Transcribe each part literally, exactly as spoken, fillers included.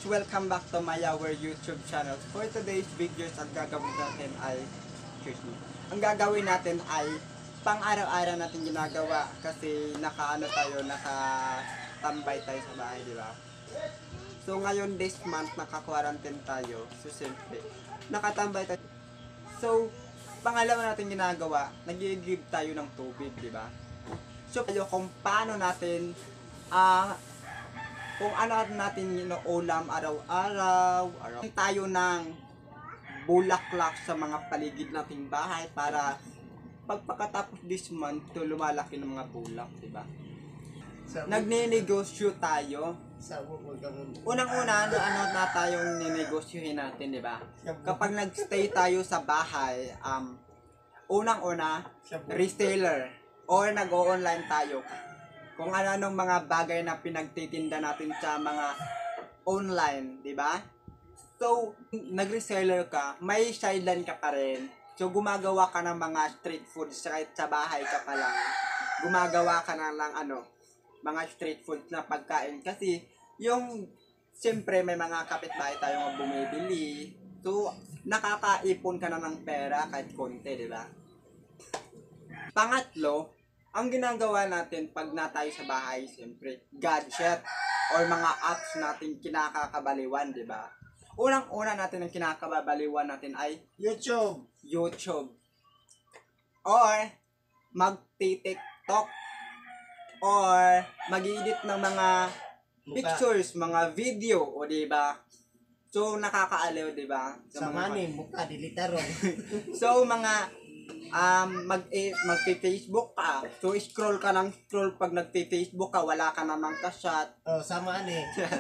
welcome back to my our YouTube channel. For today's videos, ang gagawin natin ay, excuse me, ang gagawin natin ay pang araw-araw natin ginagawa kasi nakaano tayo, nakatambay tayo sa bahay, di ba? So ngayon this month naka-quarantine tayo, so siyempre, nakatambay tayo. So, pangalawa natin ginagawa, nag-i-give tayo ng tubig, di ba? So, tayo kung paano natin, ah, uh, kung ano natin inuulam araw-araw, araw. Tayo ng bulaklak sa mga paligid nating bahay para pagpakatapos this month, to lumalaki ng mga bulak, di ba? Nagne-negosyo tayo. Unang-una, ano, ano na tayong ninegosyohin natin, di ba? Kapag nagstay tayo sa bahay, um, unang-una, reseller or nag-o-online tayo. Kung ano-anong mga bagay na pinagtitinda natin sa mga online, di ba? So, nag-reseller ka, may sideline ka pa rin. So, gumagawa ka ng mga street foods kahit sa bahay ka pa lang. Gumagawa ka na lang ano, mga street foods na pagkain. Kasi, yung, siyempre may mga kapitbahay tayong bumibili. So, nakakaipon ka na ng pera kahit konti, di ba? Pangatlo, ang ginagawa natin pag na tayo sa bahay, siyempre, gadget or mga apps natin kinakakabaliwan, di ba? Unang-una natin ang kinakabaliwan natin ay YouTube. YouTube. Or magti-TikTok. Or mag-edit ng mga pictures, mga video, o di ba? So nakakaaliw, di ba? Sa mani, mukha dilitaro. So mga um mag eh, magpi-Facebook ka. So scroll ka ng scroll pag nagpi-Facebook ka, wala ka namang ka-shot. Oh, sama ani.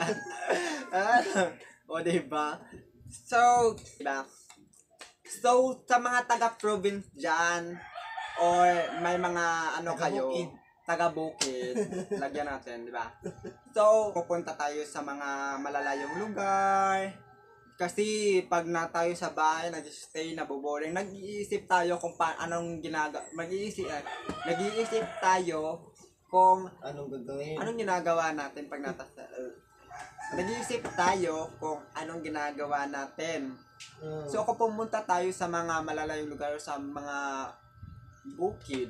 O di ba? So, di ba? So sa mga taga-province diyan or may mga ano kayo, taga-bukid, lagyan natin, di ba? So, pupunta tayo sa mga malalayong lugar. Kasi pag na tayo sa bahay, nag-stay, naboboring, nag-iisip tayo kung pa anong ginagawa, mag-iisip, eh, nag-iisip tayo kung anong gagawin? Anong ginagawa natin pag nata uh, nag-iisip tayo kung anong ginagawa natin. Hmm. So kung pumunta tayo sa mga malalayong lugar, sa mga bukid,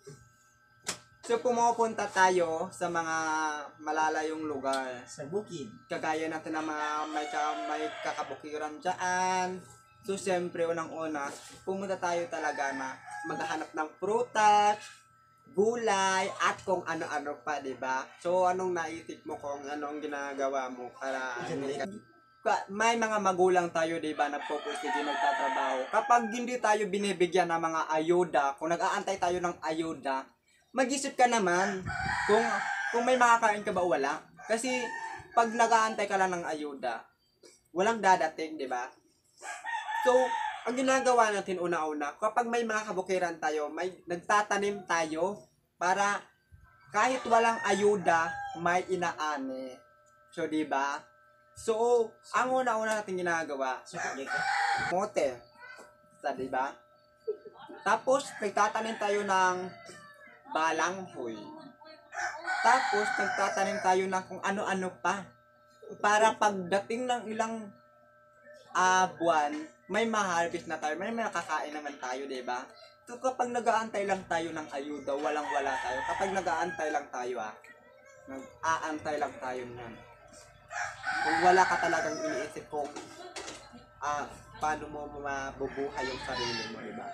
so pumupunta tayo sa mga malalayong lugar. Sa bukid. Kagaya natin ng mga may, may kakabukiran dyan. So siyempre unang-una, pumunta tayo talaga na maghahanap ng prutas, gulay, at kung ano-ano pa, diba? So anong naisip mo kung anong ginagawa mo para may mga magulang tayo, diba, nagpupursige, nagtatrabaho. Kapag hindi tayo binibigyan ng mga ayuda, kung nag-aantay tayo ng ayuda, mag-isip ka naman kung kung may makakain ka ba o wala. Kasi pag nag-aantay ka lang ng ayuda, walang dadating, di ba? So, ang ginagawa natin una-una, kapag may mga kabukiran tayo, may nagtatanim tayo para kahit walang ayuda, may inaani. So, di ba? So, ang una-una natin ginagawa, mote. Sa, di ba? Tapos, nagtatanim tayo ng balanghoy. Tapos, nagtatanim tayo ng kung ano-ano pa. Para pagdating ng ilang uh, buwan, may ma-harvest na tayo. May makakain naman tayo, diba? So, kapag nag-aantay lang tayo ng ayuda, walang-wala tayo. Kapag nag-aantay lang tayo, ah, nag-aantay lang tayo nun. Kung wala ka talagang iniisip kung ah, paano mo mabubuhay yung sarili mo, diba?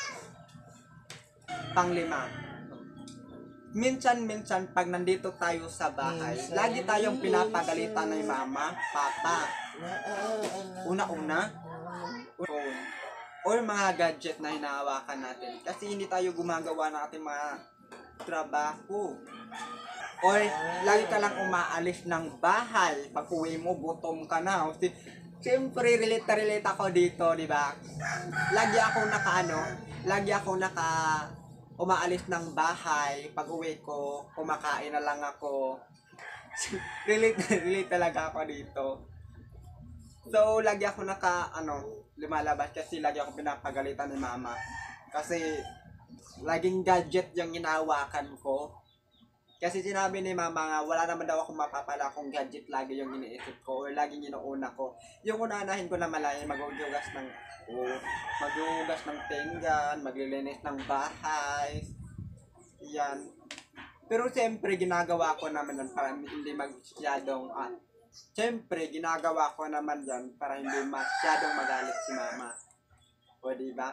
Panglima, minsan-minsan pag nandito tayo sa bahay, minsan, lagi tayong pinapagalitan ng mama, papa. Una-una, phone, or mga gadget na hinahawakan natin. Kasi hindi tayo gumagawa ng ating mga trabaho. Or lagi ka lang umaalis ng bahay, pag uwi mo, gutom ka na. Siyempre, relate na relate ako dito, di ba? Lagi ako naka ano, lagi ako naka umaalis ng bahay, pag uwi ko, kumakain na lang ako. relate relate talaga ako dito. So, lagi ako naka, ano, lumalabas kasi lagi ako pinapagalitan ni mama. Kasi, laging gadget yung inawakan ko. Kasi sinabi ni mama nga, wala naman daw akong mapapala kung gadget lagi yung iniisip ko or laging inuuna ko. Yung unahin ko naman lang ay maghuhugas ng oh, maghuhugas ng pinggan, maglilinis ng bahay. Yan. Pero siyempre, ginagawa ko naman yan para hindi masyadong, ah, siyempre, ginagawa ko naman yan para hindi masyadong magalit si mama. O, diba?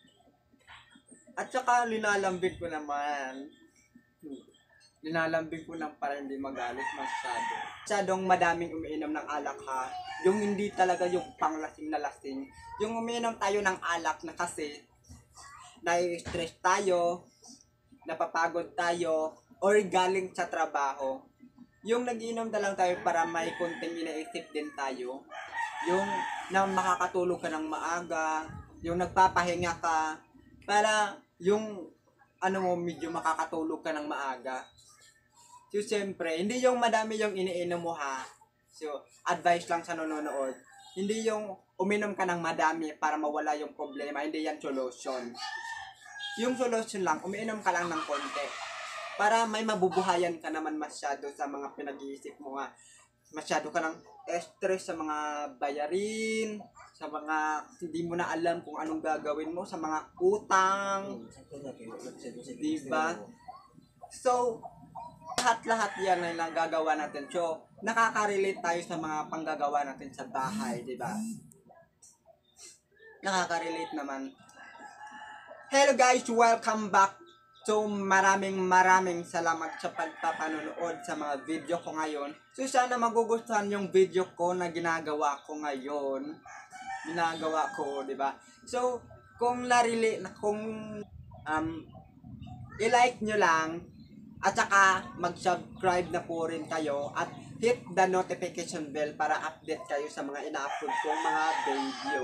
At saka, linalambig ko naman. Hmm. Linalambig ko lang para hindi magalit masyado. Masyadong madaming umiinom ng alak ha. Yung hindi talaga yung panglasing na lasing. Yung umiinom tayo ng alak na kasi nai-stress tayo, napapagod tayo, or galing sa trabaho. Yung nag-inom na lang tayo para may konting iniisip din tayo. Yung na makakatulog ka ng maaga, yung nagpapahinga ka, para yung ano mo, medyo makakatulog ka ng maaga. So, siyempre, hindi yung madami yung iniinom mo ha. So, advice lang sa nanonood. Hindi yung uminom ka ng madami para mawala yung problema. Hindi yan solution. Yung solution lang, umiinom ka lang ng konti. Para may mabubuhayan ka naman masyado sa mga pinag-iisip mo nga. Masyado ka ng stress sa mga bayarin, sa mga hindi mo na alam kung anong gagawin mo, sa mga utang. Diba? So, lahat-lahat yan ay nagagawa natin. So, nakaka-relate tayo sa mga panggagawa natin sa bahay, di ba? Nakaka-relate naman. Hello guys, welcome back. So, maraming maraming salamat sa pagpapanonood sa mga video ko ngayon. So, sana magugustuhan yung video ko na ginagawa ko ngayon. Ginagawa ko, di ba? So, kung narili, kung um, i-like nyo lang, at saka mag-subscribe na po rin kayo at hit the notification bell para update kayo sa mga ina-upload kong mga video.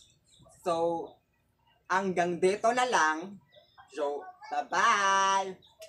So, hanggang dito na lang. So, bye-bye!